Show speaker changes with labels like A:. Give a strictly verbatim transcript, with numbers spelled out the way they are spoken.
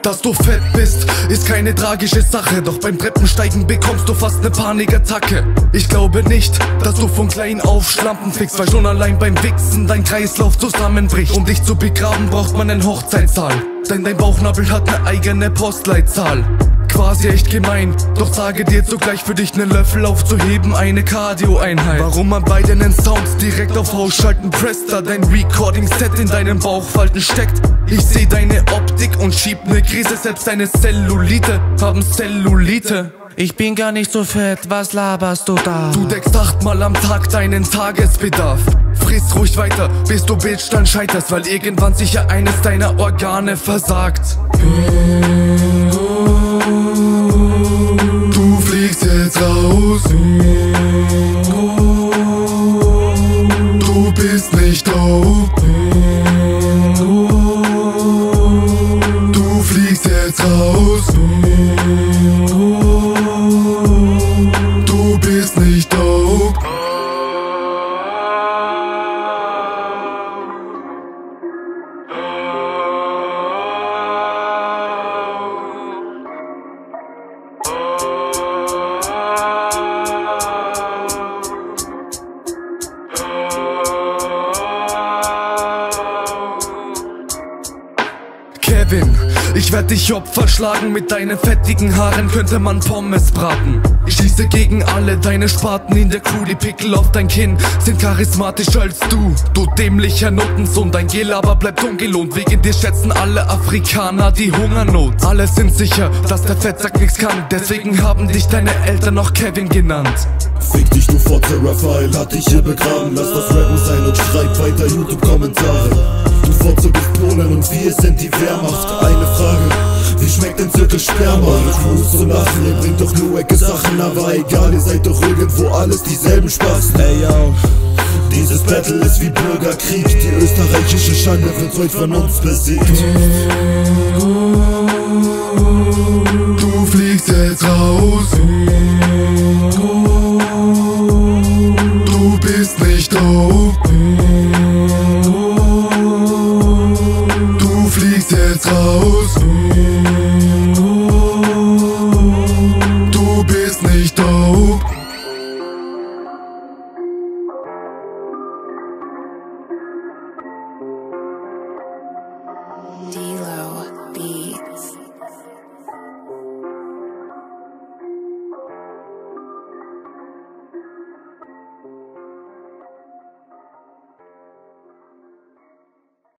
A: Dass du fett bist, ist keine tragische Sache, doch beim Treppensteigen bekommst du fast ne Panikattacke. Ich glaube nicht, dass du von klein auf Schlampen fickst, weil schon allein beim Wichsen dein Kreislauf zusammenbricht. Um dich zu begraben braucht man einen Hochzeitssaal, denn dein Bauchnabel hat ne eigene Postleitzahl. Quasi echt gemein, doch sage dir zugleich, für dich nen Löffel aufzuheben eine Cardio-Einheit. Warum man bei deinen Sounds direkt auf Ausschalten presst, da dein Recording-Set in deinen Bauchfalten steckt. Ich seh deine Optik und schieb ne Krise, selbst deine Cellulite haben Cellulite.
B: Ich bin gar nicht so fett, was laberst du da?
A: Du deckst achtmal am Tag deinen Tagesbedarf. Friss ruhig weiter, bis du Bitch dann scheiterst, weil irgendwann sicher eines deiner Organe versagt. Du fliegst jetzt raus. Du bist nicht dope. Du fliegst jetzt raus. Du bist nicht dope. Kevin, ich werd dich Opfer schlagen, mit deinen fettigen Haaren könnte man Pommes braten. Ich schieße gegen alle deine Spaten in der Crew, die Pickel auf dein Kinn sind charismatischer als du. Du dämlicher Nuttensohn, dein Gelaber bleibt ungelohnt, wegen dir schätzen alle Afrikaner die Hungernot. Alle sind sicher, dass der Fettsack nix kann, deswegen haben dich deine Eltern noch Kevin genannt.
C: Fick dich, du Fotze, Raphael hat dich hier begraben. Lass das Rappen sein und schreib weiter YouTube-Kommentare. Du Fotze bist Polen und wir sind die Wehrmacht. Eine Frage, wie schmeckt denn Zirkel Sperma? Ich muss so lachen, ihr bringt doch nur ecke Sachen, aber egal, ihr seid doch irgendwo alles dieselben Spasten. Ey yo, dieses Battle ist wie Bürgerkrieg, die österreichische Schande wird heute von uns besiegt.
A: Du fliegst jetzt raus. Du bist nicht dope.